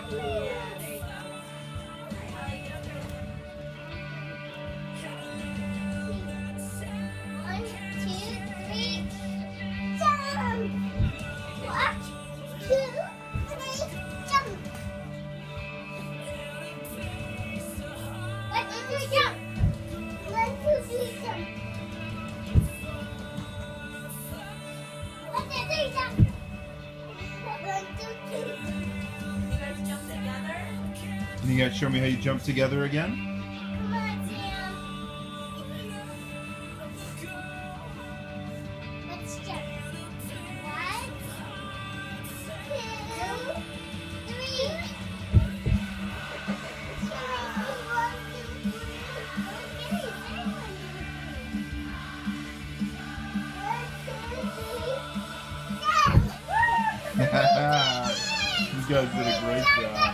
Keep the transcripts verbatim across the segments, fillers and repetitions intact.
You gotta show me how you jump together again? Come on, Sam. Let's jump. One, two, three. You guys did a great job.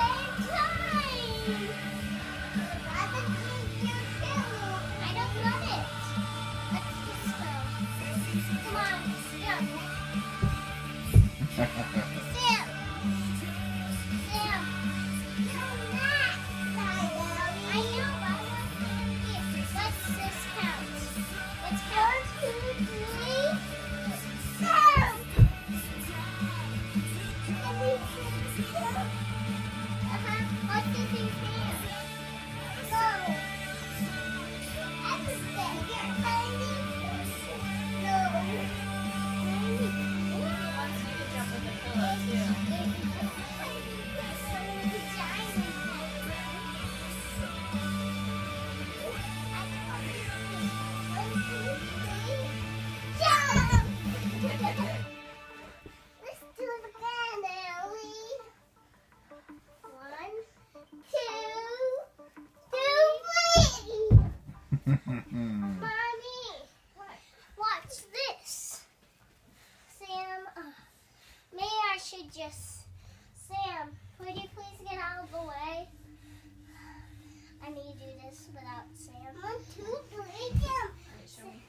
Just, Sam, would you please get out of the way? I need to do this without Sam. One, two, three, jump. All right, show me.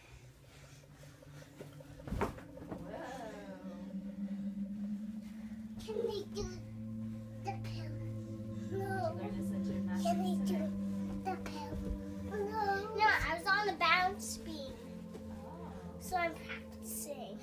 Whoa. Can we do the pill? No. Can we do the pill? No. No, I was on the bounce beam. Oh. So I'm practicing.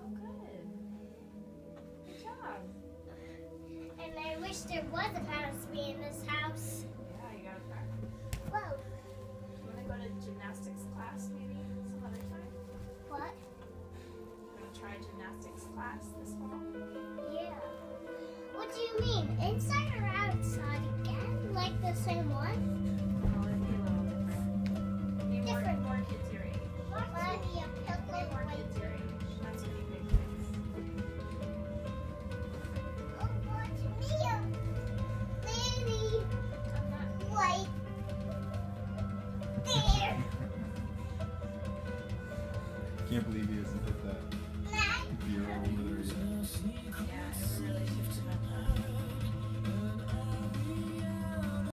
And I wish there was a bounce beam in this house. Yeah, you gotta practice. Whoa. You wanna go to gymnastics class maybe some other time? What? You wanna try gymnastics class this fall? Yeah. What do you mean? Inside or outside again? Like the same one? No, it'd be a little different. Maybe more, Different. more kids your age. What? Maybe a Maybe more pillow. kids your age. That's what you big kids. Can't believe he hasn't hit that. You're over there yet. Yeah, I really shifted my